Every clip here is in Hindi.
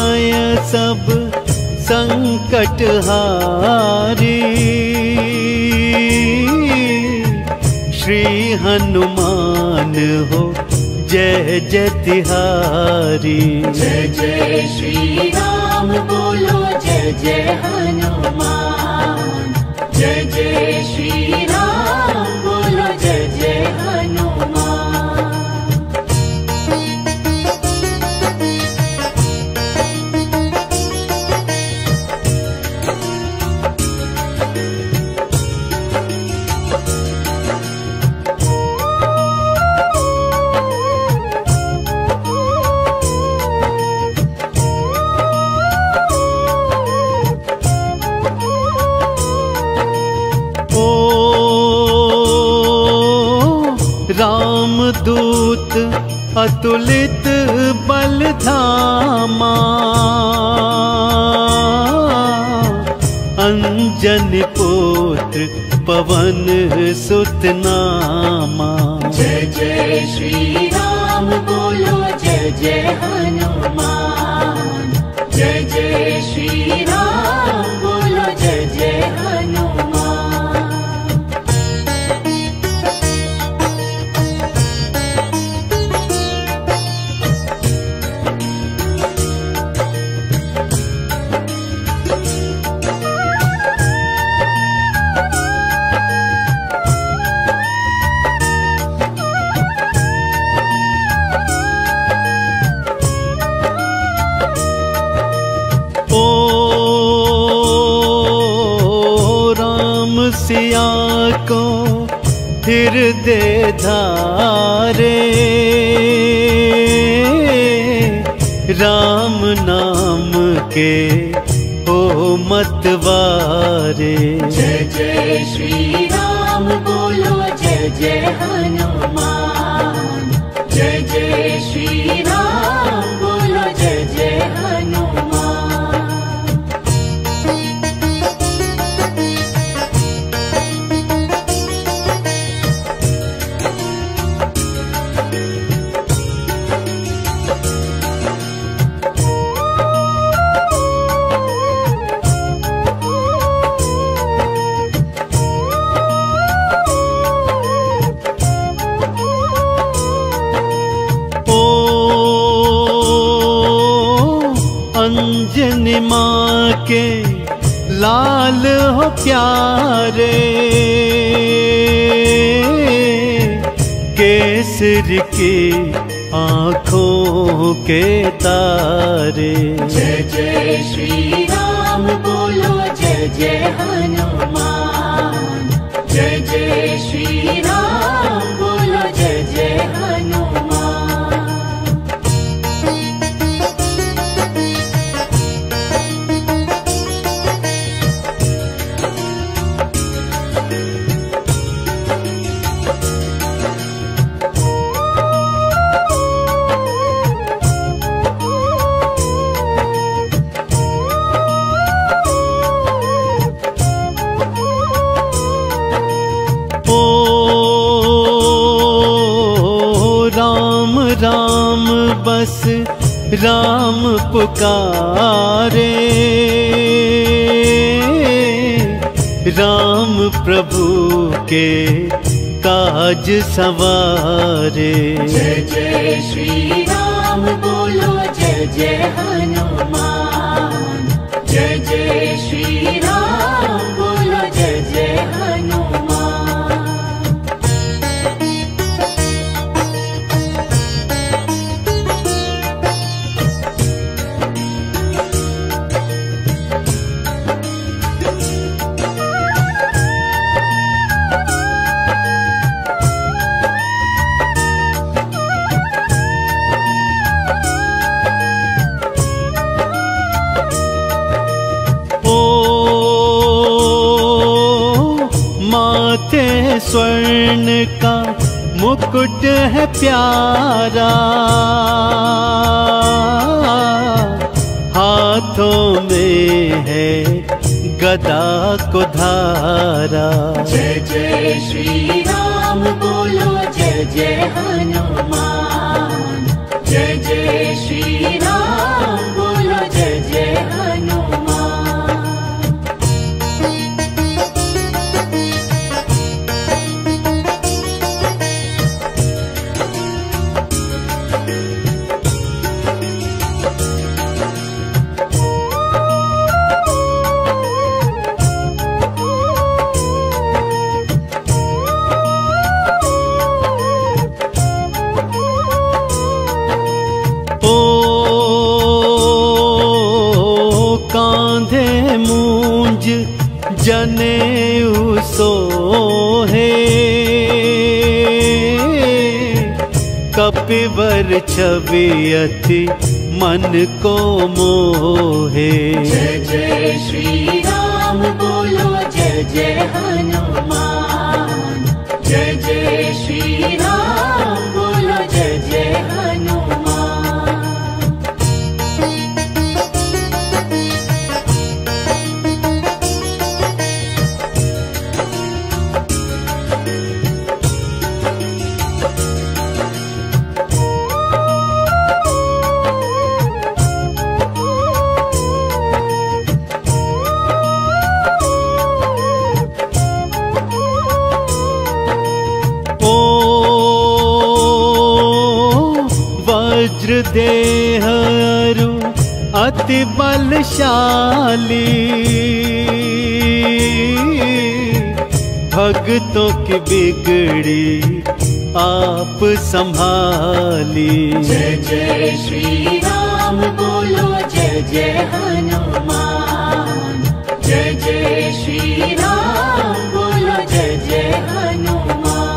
बनाय सब संकट हारी। श्री हनुमान हो जय जय तिहारी। जय जय श्री राम बोलो जय जय हनुमान। जय जय श्री राम बोलो जय जय हनुमान। रामदूत अतुलित बल धामा। अंजन पुत्र पवन सुत नामा। जय जय श्री राम बोलो जय जय हनुमान। जय जय श्री राम बोलो जय जय हनुमान। सिया को हृदय धारे। राम नाम के हो मतवारे। जय जय श्री राम बोलो जय जय हनुमान। जय जय श्री राम बोलो जय जय हनुमान। अंजनी माँ के लाल हो प्यारे। केसर की आँखों के तारे। जय जय श्री राम बोलो जय जय हनुमान। जय जय श्री राम बोलो जय जय हनुमान। राम बस राम पुकारे। राम प्रभु के काज सवारे। जय जय श्री राम बोलो जय जय हनुमान। जय जय श्री राम बोलो जय जय हनुमान। माथे स्वर्ण का मुकुट है प्यारा। हाथों में है गदा को धारा। जय जय श्री राम बोलो जय जय हनुमान। जय जय श्री राम बोलो जय बांधे मूंज जनेऊ सोहे, कपिवर छवि अति मन को मोहे। जय जय श्री राम बोलो जय जय हनुमान, जय जय श्री राम बोलो जय जय हनुमान। देह अरु अति बलशाली, भक्तों की बिगड़ी आप संभाली। जय जय श्री राम बोलो जय जय हनुमान, जय जय श्री राम बोलो जय जय हनुमान।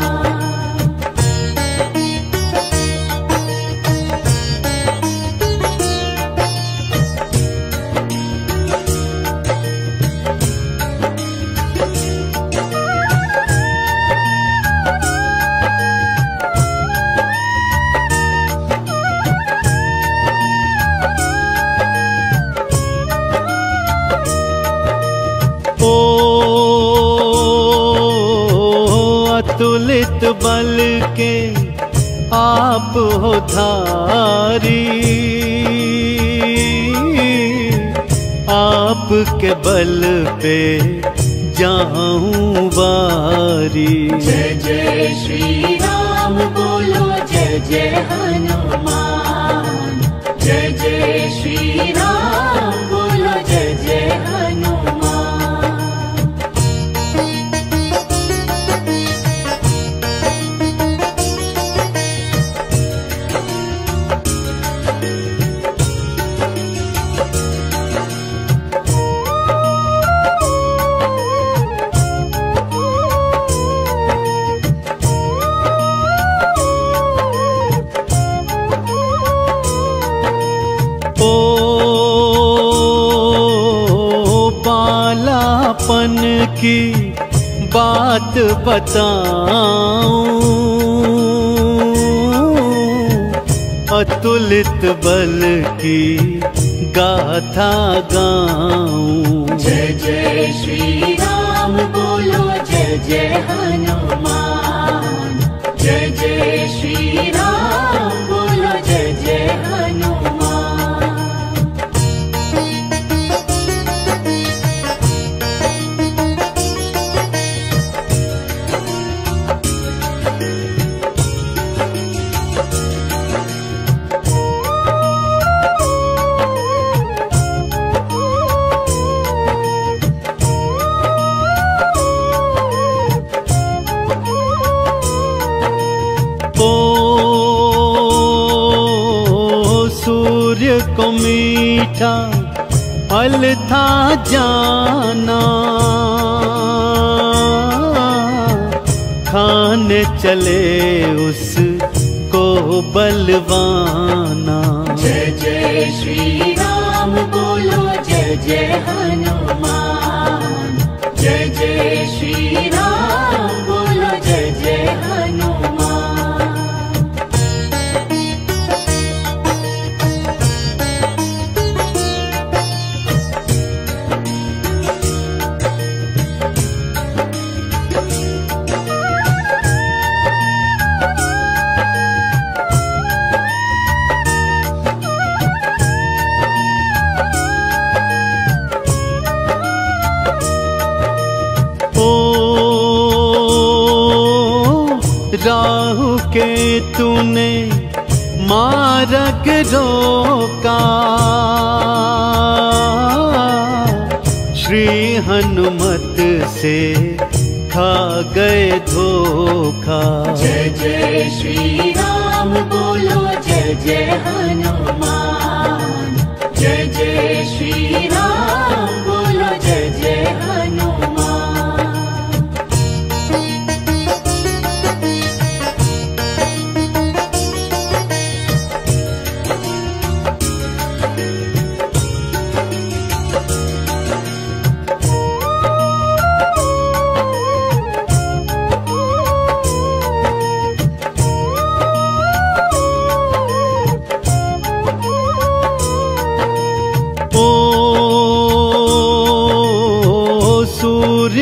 अतुलित बल के आप हो धारी, आपके बल पे जाऊं वारी। जय जय श्री राम बोलो जय जय हनुमान, जय जय श्री राम बोलो जय जय हनुमान। बालापन की बात बताऊं, अतुलित बल की गाथा गाऊं। जय जय श्री राम बोलो जय जय हनुमान, जय जय श्री राम बोलो जय जय हनुमान। सूर्य को मीठा फल था जाना, खाने चले उसको बलवाना। जय जय श्री राम बोलो जय जय हनुमान, जय जय श्री राम बोलो जय जय हनुमान। राहु के तूने मार्ग रोका, श्री हनुमत से खा गए धोखा। जय जय श्री राम बोलो जय जय हनुमान, जय जय श्री राम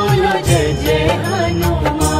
बोलो जय जय हनुमान।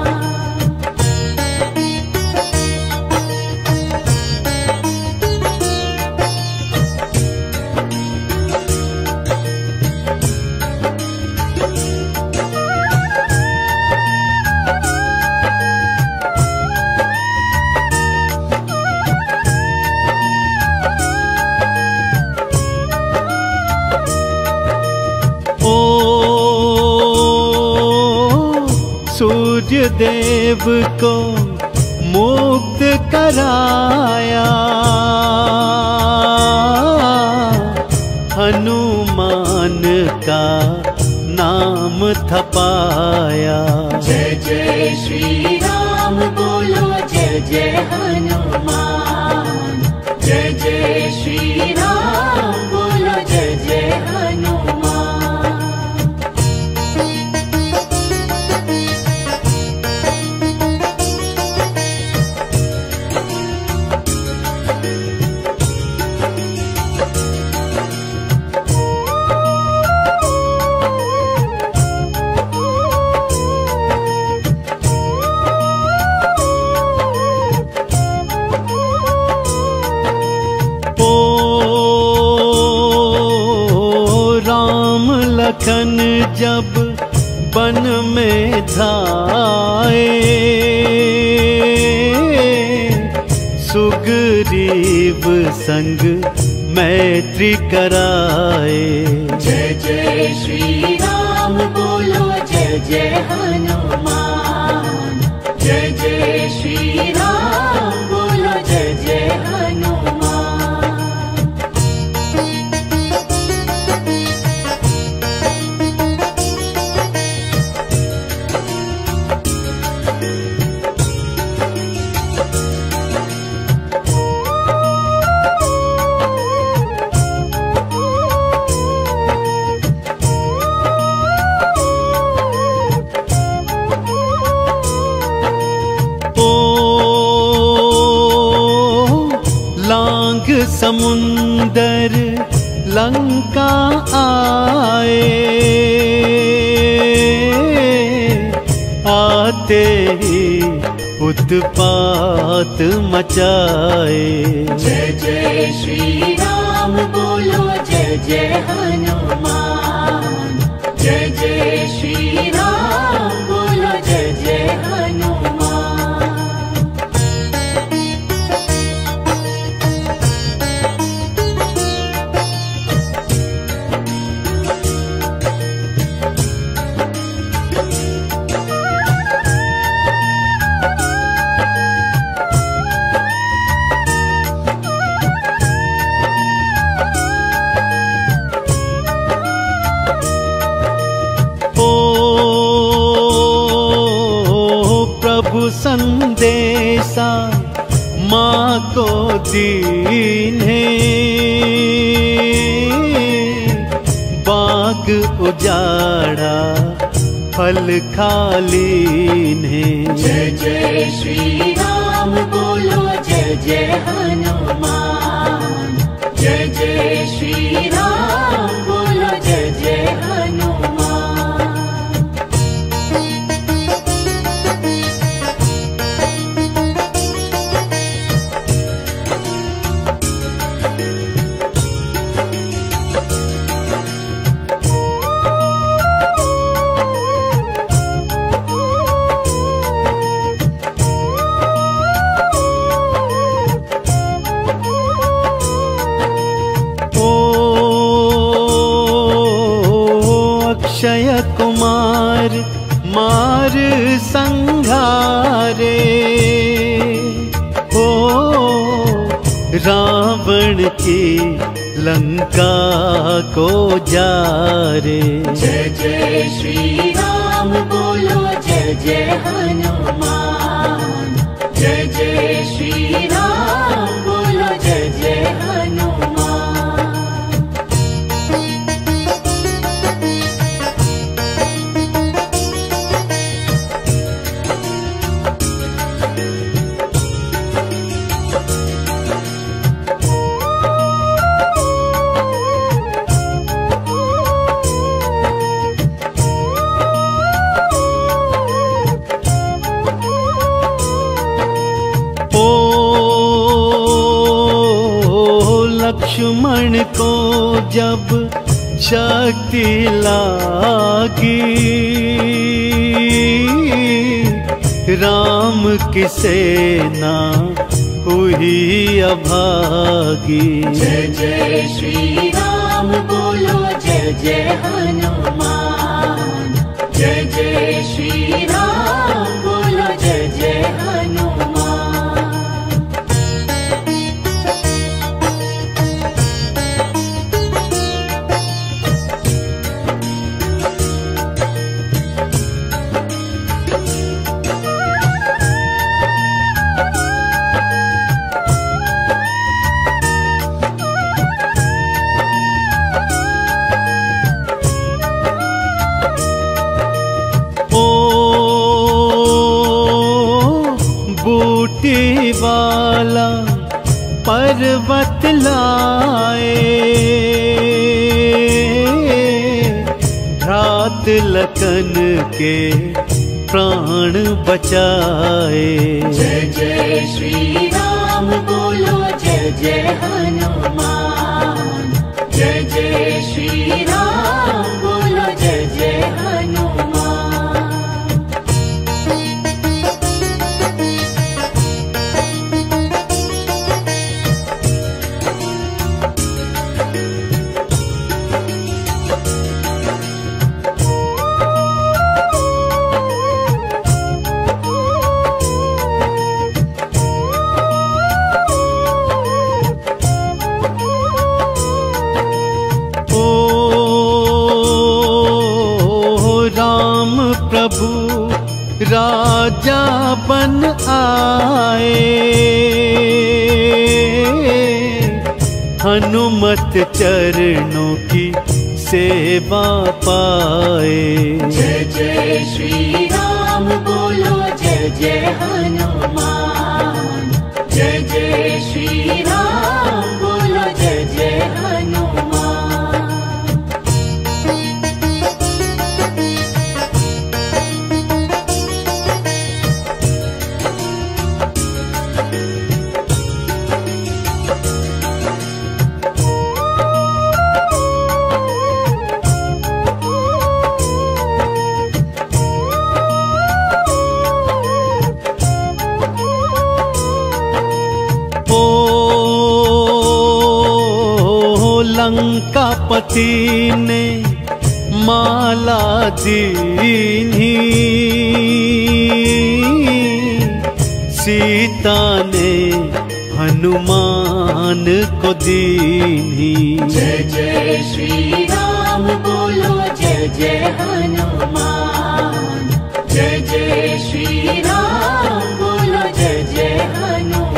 सूर्य देव को मुक्त कराया, हनुमान का नाम थपाया। जय जय श्री राम बोलो जय जय हनुमान। जय जय श्री राम जब वन में धाए, सुग्रीव संग मैत्री कराए। जय जय श्री राम बोलो जय जय हनुमान। जय जय श्री राम बोलो जय जय हनुमान। समुंदर लंका आए, आते ही उत्पात मचाए। जय जय श्री राम बोलो जय जय हनुमान। जय जय श्री राम बोलो जय जय हनुमान। संदेशा माँ को दीन्हे, बाग उजाड़ा फल खालीन्हे। जय जय श्री राम बोलो जय जय हनुमान। जय जय श्री राम बोलो जय जय हनुमान। अक्षय कुमार मार संघारे, हो रावण की लंका को जारे। जय जय श्री राम बोलो जय जय हनुमान। जय जय श्री राम बोलो जय जय हनुमान। लक्ष्मण को जब शक्ति लागी, राम की सेना हुई अभागी। जय जय श्री राम बोलो जय जय हनुमान। जय जय श्री राम बोलो जय जय हनुमान। वाला पर्वत लाए, भ्रात लखन के प्राण बचाए। जय जय श्री राम बोलो जय जय हनुमान। जय जय श्री राम बोलो जय जय लाए, हनुमत चरणों की सेवा पाए। जय जय श्री राम बोलो जय जय हनुमान। जय जय श्री राम बोलो जय जय हनुमान। लंकापति ने माला दीनी, सीता ने हनुमान को दीनी। जय जय श्री राम बोलो जय जय हनुमान। जय जय श्री राम बोलो जय जय हनुमान।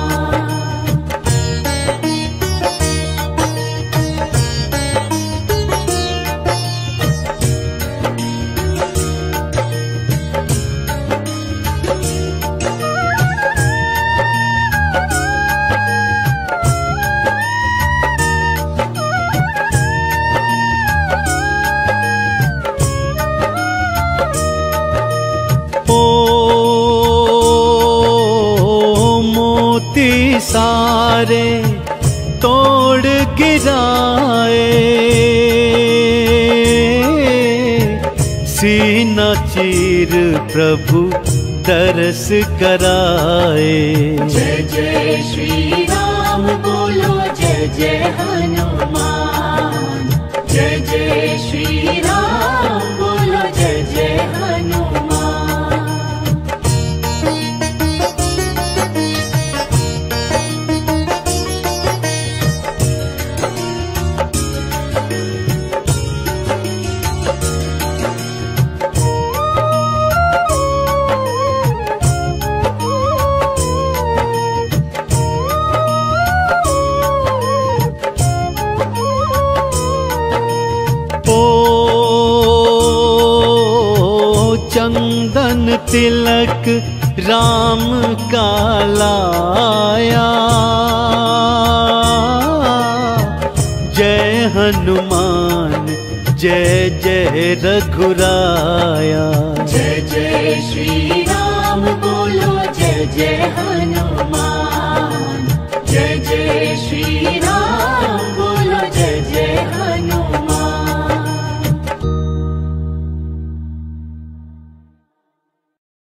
सारे तोड़ गिराए, सीना चीर प्रभु दरस कराए। जय जय श्री राम बोलो जय जय हनुमान। जय जय श्री राम बोलो जय जय हनुमान। चंदन तिलक राम का लाया, जय हनुमान जय जय रघुराया। जय जय श्री राम बोलो जय जय हनुमान।